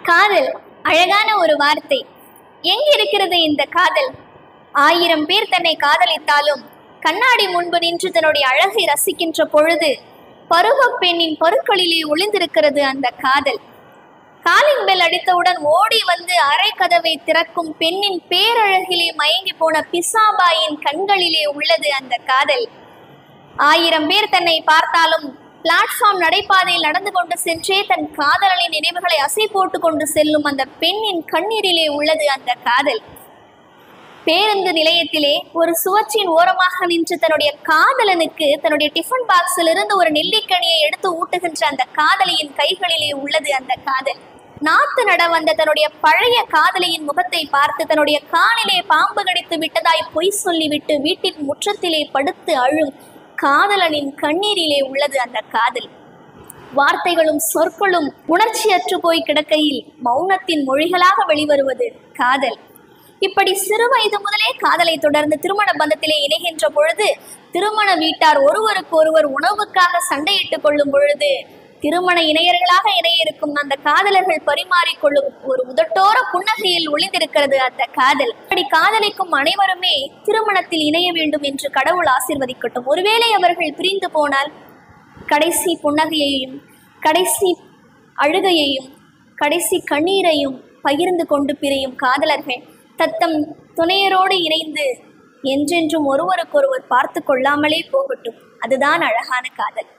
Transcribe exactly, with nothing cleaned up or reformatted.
காதல் அழகான ஒரு வார்த்தை. எங்கே இருக்கிறது இந்த காதல்? ஆயிரம் பேர் தன்னை காதலித்தாலும் கண்ணாடி முன்பு நின்று தன்னுடைய அழகை ரசிக்கின்ற பொழுது பருவ பெண்ணின் பருக்களிலே ஒளிந்திருக்கிறது அந்த காதல். காலிங் பெல் அடித்தவுடன் ஓடி வந்து அரை கதவை திறக்கும் பெண்ணின் பேரழகிலே மயங்கி போன பிசாபாயின் கண்களிலே உள்ளது அந்த காதல். ஆயிரம் பேர் தன்னை பார்த்தாலும் பிளாட்ஃபார்ம் நடைபாதையில் நடந்து கொண்டு சென்றே தன் காதலனின் நினைவுகளை அசை போட்டு கொண்டு செல்லும் அந்த பெண்ணின் கண்ணீரிலே உள்ளது அந்த காதல். பேருந்து நிலையத்திலே ஒரு சுவற்றின் ஓரமாக நின்று தன்னுடைய காதலனுக்கு தன்னுடைய டிஃபன் பாக்ஸில் இருந்து ஒரு நெல்லிக்கனியை எடுத்து ஊட்டுகின்ற அந்த காதலியின் கைகளிலே உள்ளது அந்த காதல். நாத்து நட வந்த தன்னுடைய பழைய காதலியின் முகத்தை பார்த்து தன்னுடைய காலிலே பாம்பு கடித்து விட்டதாய் பொய் சொல்லிவிட்டு வீட்டின் முற்றத்திலே படுத்து அழும் காதலனின் கண்ணீரிலே உள்ளது அந்த காதல். வார்த்தைகளும் சொற்களும் உணர்ச்சியற்று போய் கிடக்கையில் மௌனத்தின் மொழிகளாக வெளிவருவது காதல். இப்படி சிறு வயது முதலே காதலை தொடர்ந்து திருமண பந்தத்திலே இணைகின்ற பொழுது திருமண வீட்டார் ஒருவருக்கு ஒருவர் உணவுக்காக சண்டையிட்டுக் கொள்ளும் பொழுது திருமண இணையர்களாக இணைய இருக்கும் அந்த காதலர்கள் பரிமாறிக்கொள்ளும் ஒரு உதட்டோர புன்னகையில் ஒளிந்திருக்கிறது அந்த காதல். அப்படி காதலிக்கும் அனைவருமே திருமணத்தில் இணைய வேண்டும் என்று கடவுள் ஆசீர்வதிக்கட்டும். ஒருவேளை அவர்கள் பிரிந்து போனால் கடைசி புன்னகையையும் கடைசி அழுகையையும் கடைசி கண்ணீரையும் பகிர்ந்து கொண்டு பிரியும் காதலர்கள் தத்தம் துணையரோடு இணைந்து என்றென்றும் ஒருவருக்கொருவர் பார்த்து கொள்ளாமலே போகட்டும். அதுதான் அழகான காதல்.